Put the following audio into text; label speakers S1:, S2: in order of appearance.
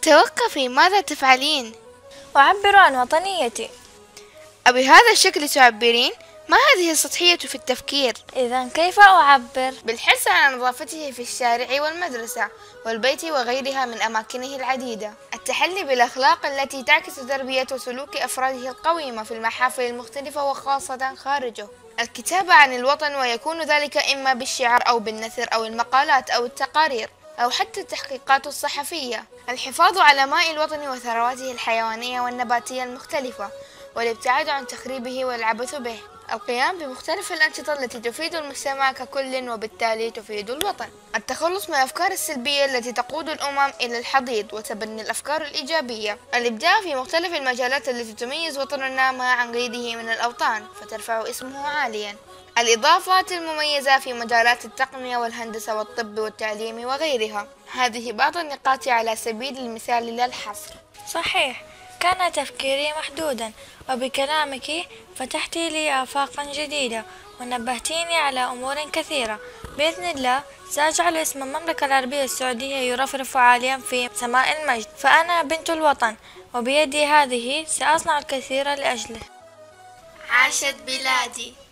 S1: توقفي، ماذا تفعلين؟
S2: أعبر عن وطنيتي.
S1: أبهذا الشكل تعبرين؟ ما هذه السطحية في التفكير؟
S2: إذا كيف أعبر؟
S1: بالحرص على نظافته في الشارع والمدرسة والبيت وغيرها من أماكنه العديدة، التحلي بالأخلاق التي تعكس تربية وسلوك أفراده القويمة في المحافل المختلفة وخاصة خارجه، الكتابة عن الوطن ويكون ذلك إما بالشعر أو بالنثر أو المقالات أو التقارير أو حتى التحقيقات الصحفية، الحفاظ على ماء الوطن وثرواته الحيوانية والنباتية المختلفة والابتعاد عن تخريبه والعبث به، القيام بمختلف الأنشطة التي تفيد المجتمع ككل وبالتالي تفيد الوطن، التخلص من الأفكار السلبية التي تقود الأمم إلى الحضيض وتبني الأفكار الإيجابية، الإبداع في مختلف المجالات التي تميز وطننا ما عن غيره من الأوطان فترفع اسمه عاليا، الإضافات المميزة في مجالات التقنية والهندسة والطب والتعليم وغيرها. هذه بعض النقاط على سبيل المثال لا الحصر.
S2: صحيح، كان تفكيري محدودا، وبكلامك فتحت لي آفاقا جديدة ونبهتيني على أمور كثيرة. بإذن الله سأجعل اسم المملكة العربية السعودية يرفرف عاليا في سماء المجد، فأنا بنت الوطن وبيدي هذه سأصنع الكثير لأجله.
S1: عاشت بلادي.